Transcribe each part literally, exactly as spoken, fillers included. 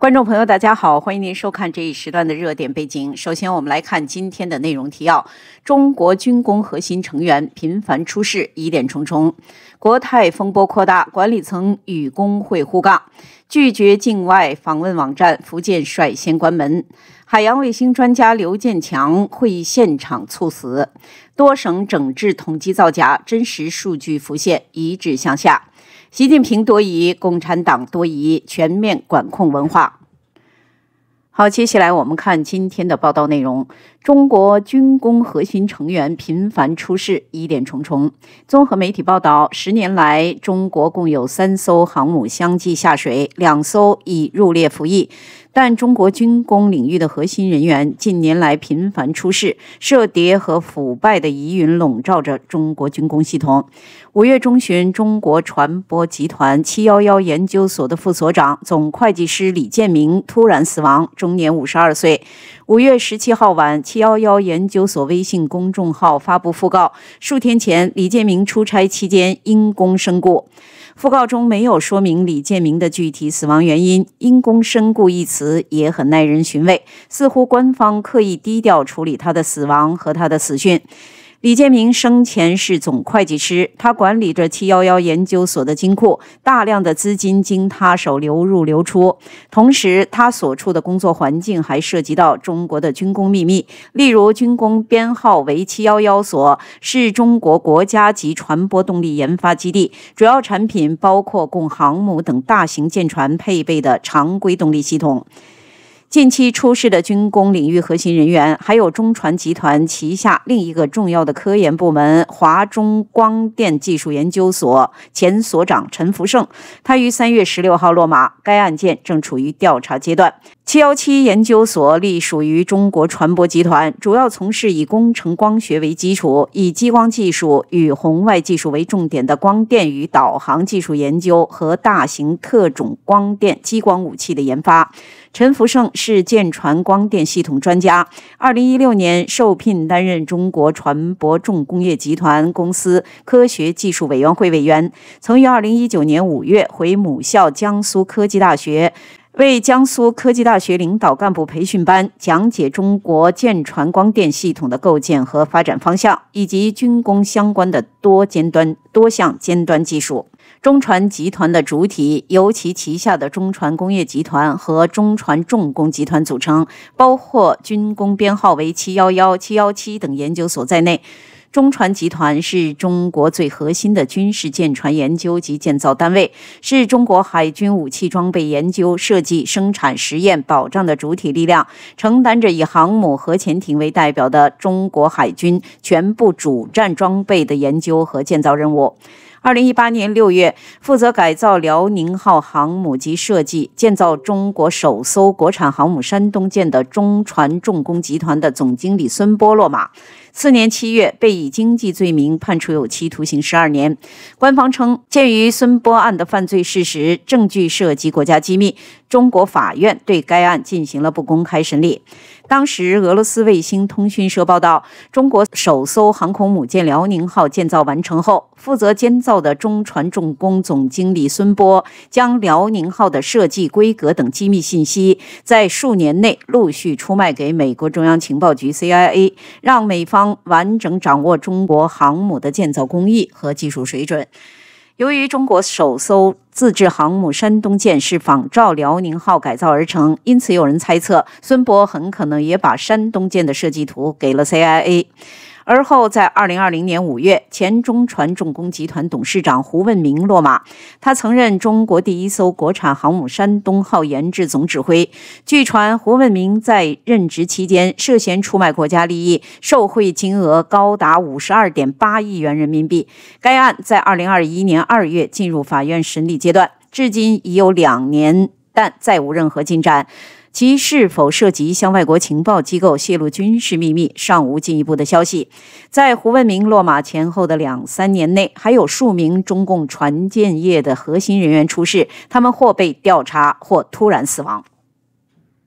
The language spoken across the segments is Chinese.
观众朋友，大家好，欢迎您收看这一时段的热点背景。首先，我们来看今天的内容提要：中国军工核心成员频繁出事，疑点重重；国泰风波扩大，管理层与工会互杠；拒绝境外访问网站，福建率先关门；海洋卫星专家刘建强会议现场猝死；多省整治统计造假，真实数据浮现，一致向下。习近平多疑，共产党多疑，全面管控文化。好，接下来我们看今天的报道内容。中国军工核心成员频繁出事，疑点重重。综合媒体报道，十年来，中国共有三艘航母相继下水，两艘已入列服役。但中国军工领域的核心人员近年来频繁出事，涉谍和腐败的疑云笼罩着中国军工系统。五月中旬，中国船舶集团七一一研究所的副所长、总会计师李建明突然死亡，终年五十二岁。五月十七号晚，七一一研究所微信公众号发布讣告，数天前李建明出差期间因公身故。讣告中没有说明李建明的具体死亡原因，因公身故一词也很耐人寻味，似乎官方刻意低调处理他的死亡和他的死讯。李建明生前是总会计师，他管理着七一一研究所的金库，大量的资金经他手流入流出。同时，他所处的工作环境还涉及到中国的军工秘密，例如军工编号为七一一所，是中国国家级船舶动力研发基地，主要产品包括供航母等大型舰船配备的常规动力系统。近期出事的军工领域核心人员，还有中船集团旗下另一个重要的科研部门华中光电技术研究所前所长陈福胜，他于三月十六号落马，该案件正处于调查阶段。七一七研究所隶属于中国船舶集团，主要从事以工程光学为基础，以激光技术与红外技术为重点的光电与导航技术研究和大型特种光电激光武器的研发。陈福胜是舰船光电系统专家，二零一六年受聘担任中国船舶重工业集团公司科学技术委员会委员，曾于二零一九年五月回母校江苏科技大学，为江苏科技大学领导干部培训班讲解中国舰船光电系统的构建和发展方向，以及军工相关的多尖端多项尖端技术。中船集团的主体由其旗下的中船工业集团和中船重工集团组成，包括军工编号为七一一、七一七等研究所在内。中船集团是中国最核心的军事舰船研究及建造单位，是中国海军武器装备研究、设计、生产、实验、保障的主体力量，承担着以航母、核潜艇为代表的中国海军全部主战装备的研究和建造任务。二零一八年六月，负责改造辽宁号航母及设计、建造中国首艘国产航母山东舰的中船重工集团的总经理孙波落马。次年七月，被以经济罪名判处有期徒刑十二年。官方称，鉴于孙波案的犯罪事实、证据涉及国家机密，中国法院对该案进行了不公开审理。当时，俄罗斯卫星通讯社报道，中国首艘航空母舰辽宁号建造完成后，负责监造的中船重工总经理孙波将辽宁号的设计、规格等机密信息在数年内陆续出卖给美国中央情报局 C I A， 让美方完整掌握中国航母的建造工艺和技术水准。由于中国首艘自制航母山东舰是仿照辽宁号改造而成，因此有人猜测孙波很可能也把山东舰的设计图给了 C I A。而后在二零二零年五月，前中船重工集团董事长胡问明落马，他曾任中国第一艘国产航母山东号研制总指挥。据传，胡问明在任职期间涉嫌出卖国家利益，受贿金额高达五十二点八亿元人民币。该案在二零二一年二月进入法院审理阶段，至今已有两年，但再无任何进展。其是否涉及向外国情报机构泄露军事秘密，尚无进一步的消息。在胡问明落马前后的两三年内，还有数名中共船舰业的核心人员出事，他们或被调查，或突然死亡。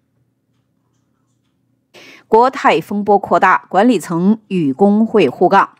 国泰风波扩大，管理层与工会互杠。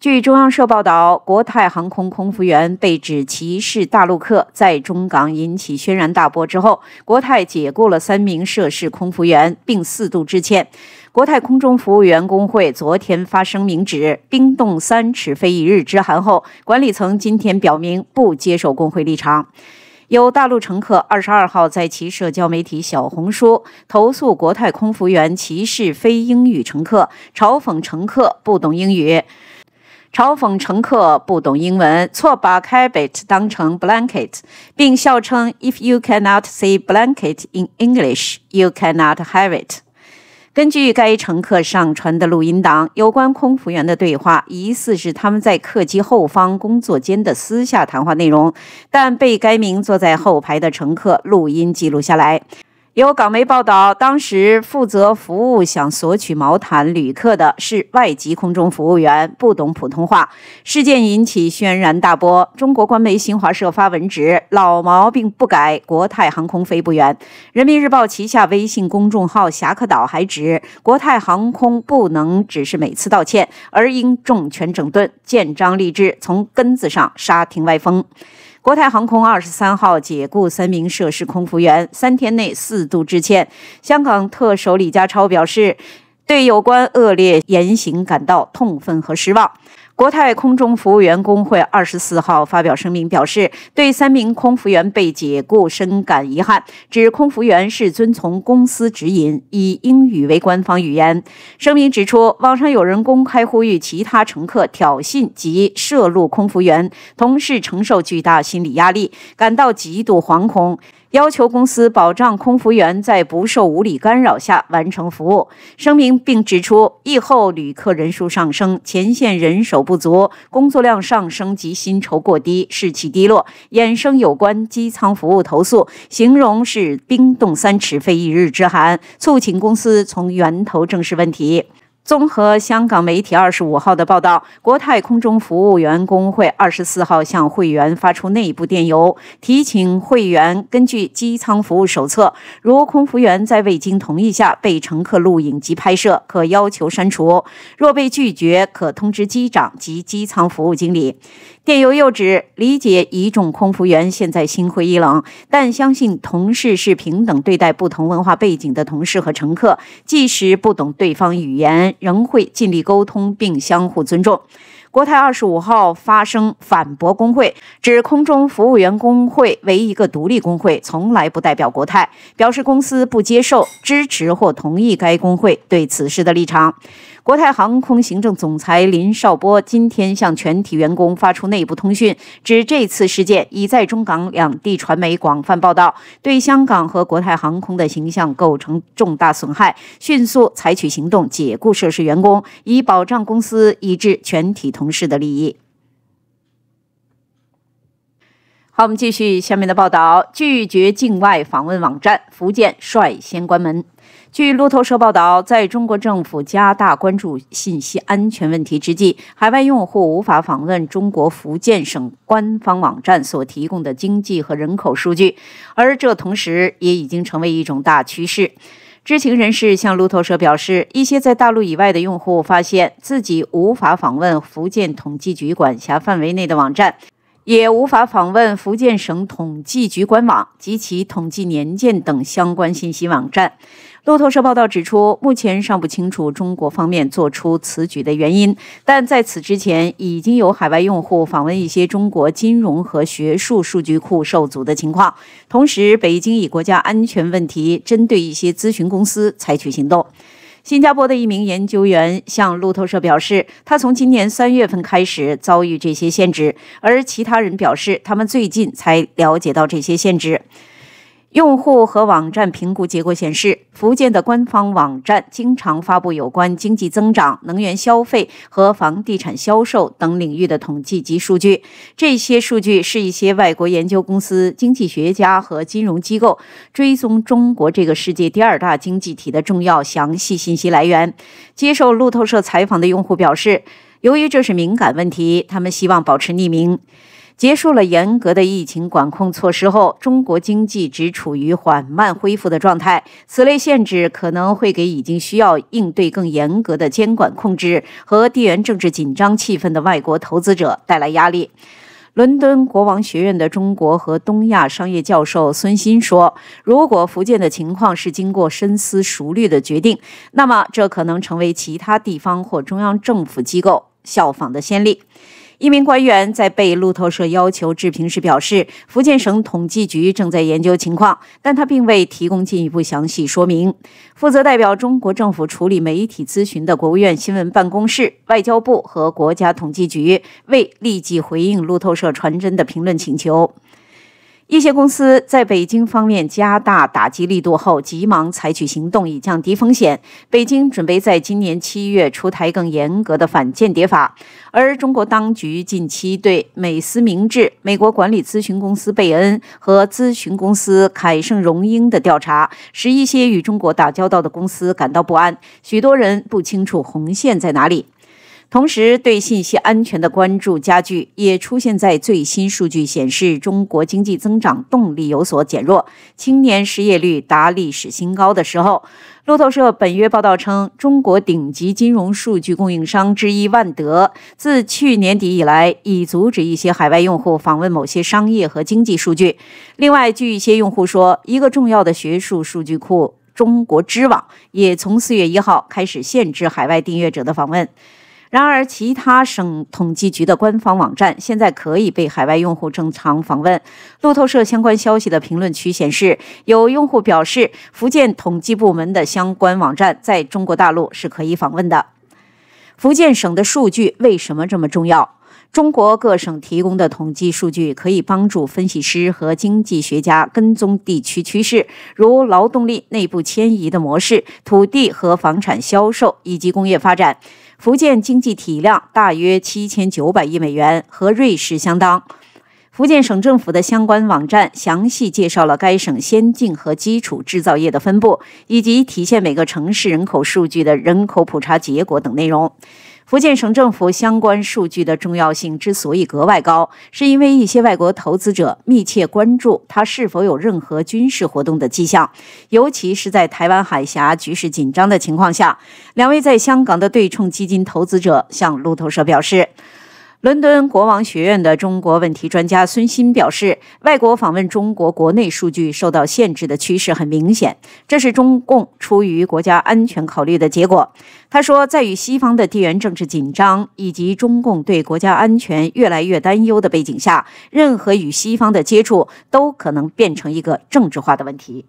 据中央社报道，国泰航空空服员被指歧视大陆客，在中港引起轩然大波之后，国泰解雇了三名涉事空服员，并四度致歉。国泰空中服务员工会昨天发声明指，冰冻三尺非一日之寒后，管理层今天表明不接受工会立场。有大陆乘客二十二号在其社交媒体小红书投诉国泰空服员歧视非英语乘客，嘲讽乘客不懂英语。嘲讽乘客不懂英文，错把 habit 当成 blanket， 并笑称 If you cannot say blanket in English, you cannot have it。 根据该乘客上传的录音档，有关空服员的对话疑似是他们在客机后方工作间的私下谈话内容，但被该名坐在后排的乘客录音记录下来。有港媒报道，当时负责服务想索取毛毯旅客的是外籍空中服务员，不懂普通话。事件引起轩然大波。中国官媒新华社发文指，老毛病不改，国泰航空飞不远。人民日报旗下微信公众号侠客岛还指，国泰航空不能只是每次道歉，而应重拳整顿，建章立制，从根子上杀停歪风。国泰航空二十三号解雇三名涉事空服员，三天内四度致歉。香港特首李家超表示，对有关恶劣言行感到痛愤和失望。国泰空中服务员工会二十四号发表声明表示，对三名空服员被解雇深感遗憾，指空服员是遵从公司指引，以英语为官方语言。声明指出，网上有人公开呼吁其他乘客挑衅及涉怒空服员，同事承受巨大心理压力，感到极度惶恐，要求公司保障空服员在不受无理干扰下完成服务。声明并指出，疫后旅客人数上升，前线人手不足，工作量上升及薪酬过低，士气低落，衍生有关机舱服务投诉，形容是冰冻三尺非一日之寒，促请公司从源头正视问题。综合香港媒体二十五号的报道，国泰空中服务员工会二十四号向会员发出内部电邮，提请会员根据机舱服务手册，如空服员在未经同意下被乘客录影及拍摄，可要求删除；若被拒绝，可通知机长及机舱服务经理。电邮又指，理解乙种空服员现在心灰意冷，但相信同事是平等对待不同文化背景的同事和乘客，即使不懂对方语言，仍会尽力沟通并相互尊重。国泰二十五号发声反驳工会，指空中服务员工会为一个独立工会，从来不代表国泰，表示公司不接受、支持或同意该工会对此事的立场。国泰航空行政总裁林绍波今天向全体员工发出内部通讯，指这次事件已在中港两地传媒广泛报道，对香港和国泰航空的形象构成重大损害，迅速采取行动解雇涉事员工，以保障公司以至全体同事的利益。好，我们继续下面的报道。拒绝境外访问网站，福建率先关门。据路透社报道，在中国政府加大关注信息安全问题之际，海外用户无法访问中国福建省官方网站所提供的经济和人口数据，而这同时也已经成为一种大趋势。知情人士向路透社表示，一些在大陆以外的用户发现自己无法访问福建统计局管辖范围内的网站，也无法访问福建省统计局官网及其统计年鉴等相关信息网站。路透社报道指出，目前尚不清楚中国方面做出此举的原因，但在此之前，已经有海外用户访问一些中国金融和学术数据库受阻的情况。同时，北京以国家安全问题针对一些咨询公司采取行动。新加坡的一名研究员向路透社表示，他从今年三月份开始遭遇这些限制，而其他人表示，他们最近才了解到这些限制。用户和网站评估结果显示，福建的官方网站经常发布有关经济增长、能源消费和房地产销售等领域的统计及数据。这些数据是一些外国研究公司、经济学家和金融机构追踪中国这个世界第二大经济体的重要详细信息来源。接受路透社采访的用户表示，由于这是敏感问题，他们希望保持匿名。 结束了严格的疫情管控措施后，中国经济只处于缓慢恢复的状态。此类限制可能会给已经需要应对更严格的监管控制和地缘政治紧张气氛的外国投资者带来压力。伦敦国王学院的中国和东亚商业教授孙鑫说，如果福建的情况是经过深思熟虑的决定，那么这可能成为其他地方或中央政府机构效仿的先例。一名官员在被路透社要求置评时表示，福建省统计局正在研究情况，但他并未提供进一步详细说明。负责代表中国政府处理媒体咨询的国务院新闻办公室、外交部和国家统计局未立即回应路透社传真的评论请求。一些公司在北京方面加大打击力度后，急忙采取行动以降低风险。北京准备在今年七月出台更严格的反间谍法，而中国当局近期对美思明智、美国管理咨询公司贝恩和咨询公司凯盛荣英的调查，使一些与中国打交道的公司感到不安，许多人不清楚红线在哪里。同时，对信息安全的关注加剧，也出现在最新数据显示中国经济增长动力有所减弱，青年失业率达历史新高的时候。路透社本月报道称，中国顶级金融数据供应商之一万德自去年底以来，已阻止一些海外用户访问某些商业和经济数据。另外，据一些用户说，一个重要的学术数据库中国知网也从四月一号开始限制海外订阅者的访问。然而，其他省统计局的官方网站现在可以被海外用户正常访问。路透社相关消息的评论区显示，有用户表示，福建统计部门的相关网站在中国大陆是可以访问的。福建省的数据为什么这么重要？中国各省提供的统计数据可以帮助分析师和经济学家跟踪地区趋势，如劳动力内部迁移的模式、土地和房产销售以及工业发展。福建经济体量大约七千九百亿美元，和瑞士相当。福建省政府的相关网站详细介绍了该省先进和基础制造业的分布，以及体现每个城市人口数据的人口普查结果等内容。福建省政府相关数据的重要性之所以格外高，是因为一些外国投资者密切关注它是否有任何军事活动的迹象，尤其是在台湾海峡局势紧张的情况下。两位在香港的对冲基金投资者向路透社表示，伦敦国王学院的中国问题专家孙鑫表示，外国访问中国国内数据受到限制的趋势很明显，这是中共出于国家安全考虑的结果。他说，在与西方的地缘政治紧张以及中共对国家安全越来越担忧的背景下，任何与西方的接触都可能变成一个政治化的问题。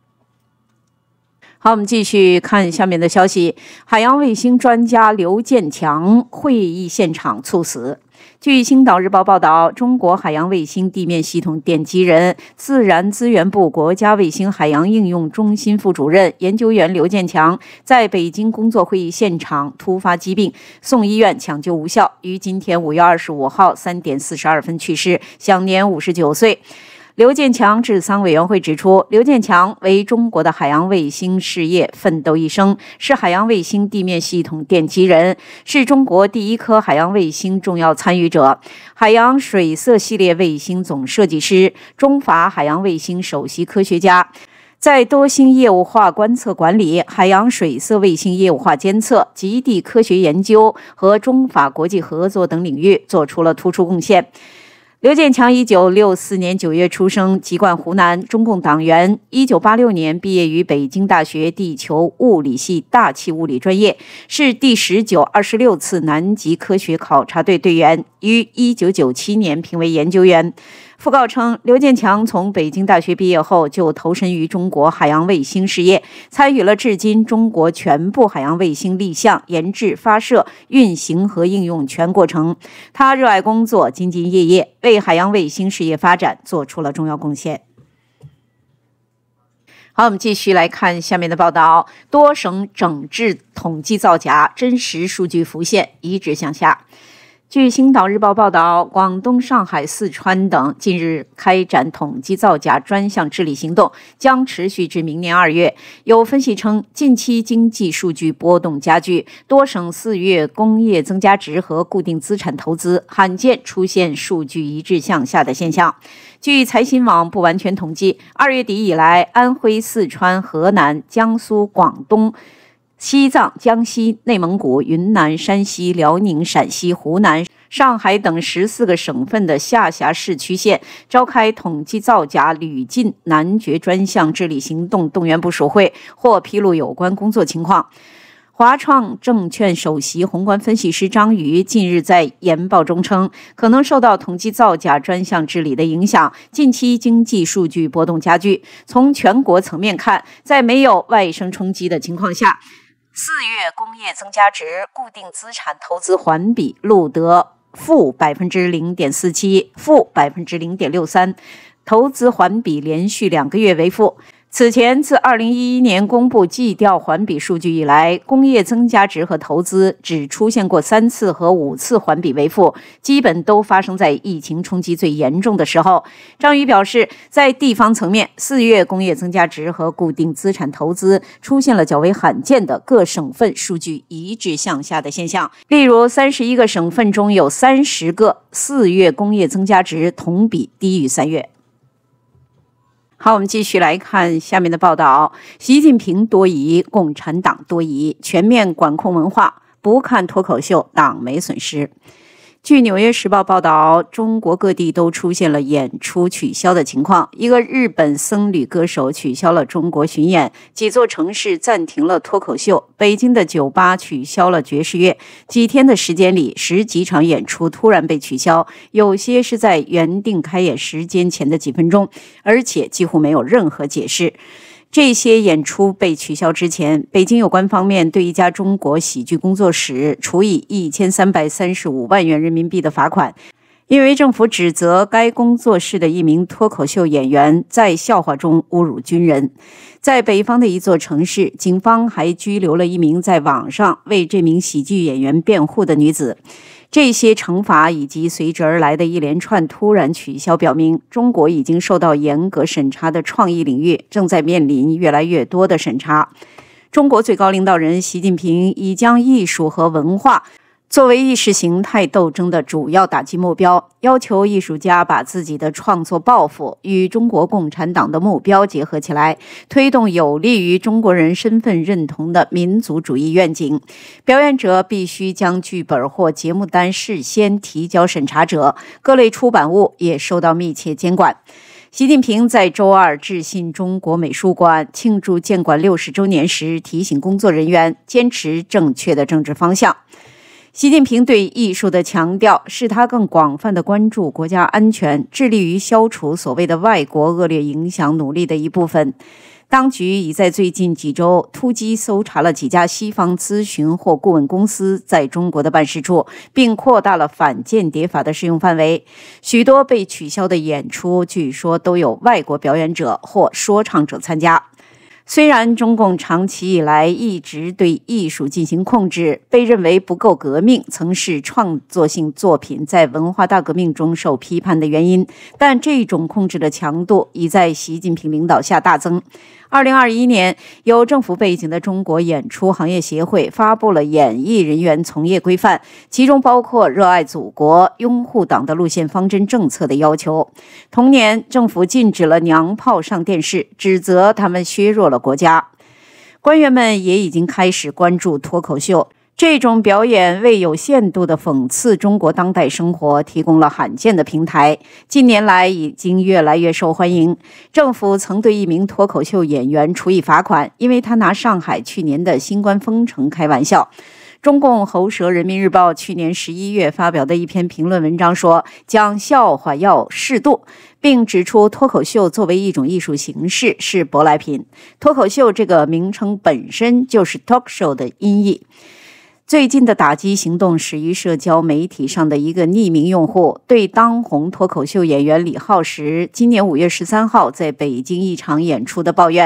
好，我们继续看下面的消息。海洋卫星专家刘建强会议现场猝死。据《星岛日报》报道，中国海洋卫星地面系统奠基人、自然资源部国家卫星海洋应用中心副主任研究员刘建强在北京工作会议现场突发疾病，送医院抢救无效，于今天五月二十五号三点四十二分去世，享年五十九岁。刘建强治丧委员会指出，刘建强为中国的海洋卫星事业奋斗一生，是海洋卫星地面系统奠基人，是中国第一颗海洋卫星重要参与者，海洋水色系列卫星总设计师，中法海洋卫星首席科学家。在多星业务化观测管理、海洋水色卫星业务化监测、极地科学研究和中法国际合作等领域做出了突出贡献。刘建强一九六四年九月出生，籍贯湖南，中共党员。一九八六年毕业于北京大学地球物理系大气物理专业，是第十九、二十六次南极科学考察队队员，于一九九七年评为研究员。讣告称，刘建强从北京大学毕业后就投身于中国海洋卫星事业，参与了至今中国全部海洋卫星立项、研制、发射、运行和应用全过程。他热爱工作，兢兢业业，为海洋卫星事业发展做出了重要贡献。好，我们继续来看下面的报道。多省整治统计造假，真实数据浮现，一致向下。 据《星岛日报》报道，广东、上海、四川等近日开展统计造假专项治理行动，将持续至明年二月。有分析称，近期经济数据波动加剧，多省四月工业增加值和固定资产投资罕见出现数据一致向下的现象。据财新网不完全统计，二月底以来，安徽、四川、河南、江苏、广东、西藏、江西、内蒙古、云南、山西、辽宁、陕西、湖南、上海等十四个省份的下辖市区县召开统计造假屡禁难绝专项治理行动动员部署会，或披露有关工作情况。华创证券首席宏观分析师张瑜近日在研报中称，可能受到统计造假专项治理的影响，近期经济数据波动加剧。从全国层面看，在没有外生冲击的情况下，四月工业增加值、固定资产投资环比录得负百分之零点四七、负百分之零点六三，投资环比连续两个月为负。此前，自二零一一年公布季调环比数据以来，工业增加值和投资只出现过三次和五次环比为负，基本都发生在疫情冲击最严重的时候。张宇表示，在地方层面，四月工业增加值和固定资产投资出现了较为罕见的各省份数据一致向下的现象。例如，三十一个省份中有三十个四月工业增加值同比低于三月。好，我们继续来看下面的报道。习近平多疑，共产党多疑，全面管控文化，不看脱口秀，党没损失。据《纽约时报》报道，中国各地都出现了演出取消的情况。一个日本僧侣歌手取消了中国巡演，几座城市暂停了脱口秀，北京的酒吧取消了爵士乐。几天的时间里，十几场演出突然被取消，有些是在原定开演时间前的几分钟，而且几乎没有任何解释。这些演出被取消之前，北京有关方面对一家中国喜剧工作室处以一千三百三十五万元人民币的罚款，因为政府指责该工作室的一名脱口秀演员在笑话中侮辱军人。在北方的一座城市，警方还拘留了一名在网上为这名喜剧演员辩护的女子。这些惩罚以及随之而来的一连串突然取消，表明中国已经受到严格审查的创意领域正在面临越来越多的审查。中国最高领导人习近平已将艺术和文化作为意识形态斗争的主要打击目标，要求艺术家把自己的创作抱负与中国共产党的目标结合起来，推动有利于中国人身份认同的民族主义愿景。表演者必须将剧本或节目单事先提交审查者，各类出版物也受到密切监管。习近平在周二致信中国美术馆庆祝建馆六十周年时，提醒工作人员坚持正确的政治方向。习近平对艺术的强调是他更广泛的关注国家安全，致力于消除所谓的外国恶劣影响努力的一部分。当局已在最近几周突击搜查了几家西方咨询或顾问公司在中国的办事处，并扩大了反间谍法的适用范围。许多被取消的演出据说都有外国表演者或说唱者参加。虽然中共长期以来一直对艺术进行控制，被认为不够革命曾是创作性作品在文化大革命中受批判的原因，但这种控制的强度已在习近平领导下大增。二零二一年，有政府背景的中国演出行业协会发布了演艺人员从业规范，其中包括热爱祖国、拥护党的路线方针政策的要求。同年，政府禁止了娘炮上电视，指责他们削弱了国家。官员们也已经开始关注脱口秀。这种表演为有限度的讽刺中国当代生活提供了罕见的平台，近年来已经越来越受欢迎。政府曾对一名脱口秀演员处以罚款，因为他拿上海去年的新冠封城开玩笑。中共喉舌人民日报去年十一月发表的一篇评论文章说，讲笑话要适度，并指出脱口秀作为一种艺术形式是舶来品。脱口秀这个名称本身就是 talk show 的音译。最近的打击行动始于社交媒体上的一个匿名用户对当红脱口秀演员李浩石今年五月十三号在北京一场演出的抱怨。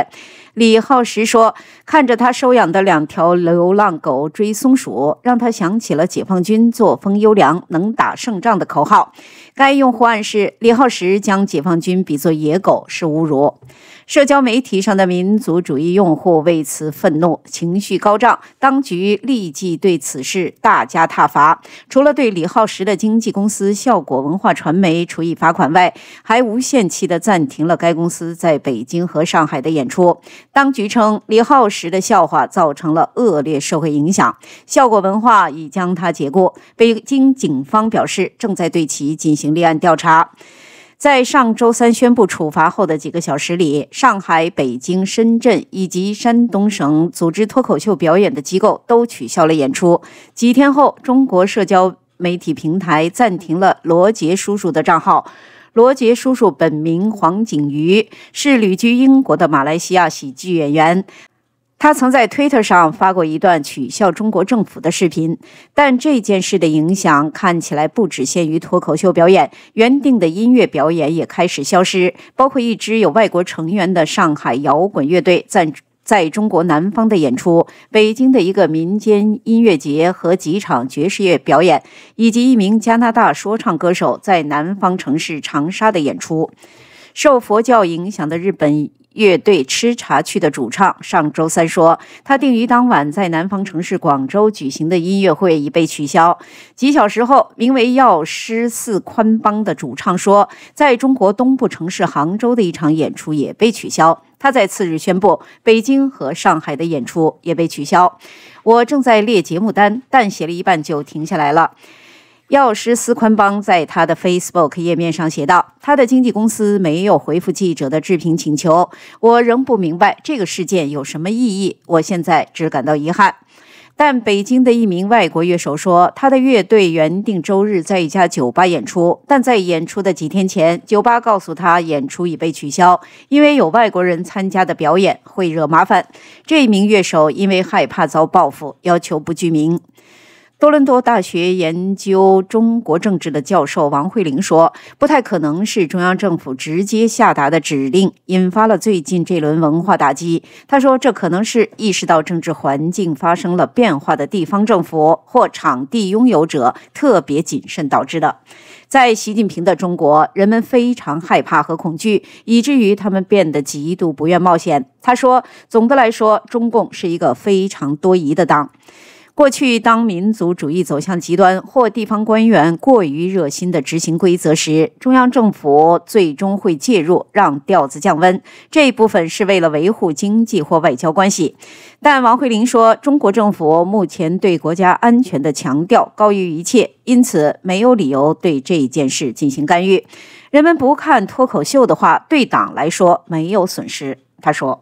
李浩石说，看着他收养的两条流浪狗追松鼠，让他想起了解放军作风优良、能打胜仗的口号。该用户暗示李浩石将解放军比作野狗是侮辱。社交媒体上的民族主义用户为此愤怒，情绪高涨，当局立即对此事大加挞伐。除了对李浩石的经纪公司效果文化传媒处以罚款外，还无限期地暂停了该公司在北京和上海的演出。当局称，李浩石的笑话造成了恶劣社会影响，效果文化已将他解雇。北京警方表示，正在对其进行立案调查。在上周三宣布处罚后的几个小时里，上海、北京、深圳以及山东省组织脱口秀表演的机构都取消了演出。几天后，中国社交媒体平台暂停了罗杰叔叔的账号。罗杰叔叔本名黄景瑜，是旅居英国的马来西亚喜剧演员。他曾在 Twitter 上发过一段取笑中国政府的视频，但这件事的影响看起来不只限于脱口秀表演，原定的音乐表演也开始消失，包括一支有外国成员的上海摇滚乐队在在中国南方的演出，北京的一个民间音乐节和几场爵士乐表演，以及一名加拿大说唱歌手在南方城市长沙的演出。受佛教影响的日本乐队吃茶区的主唱上周三说，他定于当晚在南方城市广州举行的音乐会已被取消。几小时后，名为药师寺宽邦的主唱说，在中国东部城市杭州的一场演出也被取消。他在次日宣布，北京和上海的演出也被取消。我正在列节目单，但写了一半就停下来了。药师司宽邦在他的 Facebook 页面上写道，他的经纪公司没有回复记者的置评请求。我仍不明白这个事件有什么意义，我现在只感到遗憾。但北京的一名外国乐手说，他的乐队原定周日在一家酒吧演出，但在演出的几天前，酒吧告诉他演出已被取消，因为有外国人参加的表演会惹麻烦。这名乐手因为害怕遭报复，要求不具名。多伦多大学研究中国政治的教授王慧玲说，不太可能是中央政府直接下达的指令引发了最近这轮文化打击。他说，这可能是意识到政治环境发生了变化的地方政府或场地拥有者特别谨慎导致的。在习近平的中国，人们非常害怕和恐惧，以至于他们变得极度不愿冒险。他说，总的来说，中共是一个非常多疑的党。过去，当民族主义走向极端，或地方官员过于热心地执行规则时，中央政府最终会介入，让调子降温。这一部分是为了维护经济或外交关系。但王慧玲说，中国政府目前对国家安全的强调高于一切，因此没有理由对这件事进行干预。人们不看脱口秀的话，对党来说没有损失。他说。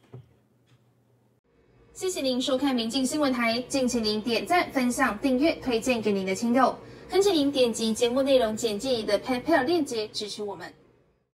谢谢您收看民进新闻台，敬请您点赞、分享、订阅、推荐给您的亲友，恳请您点击节目内容简介里的 PayPal 链接支持我们。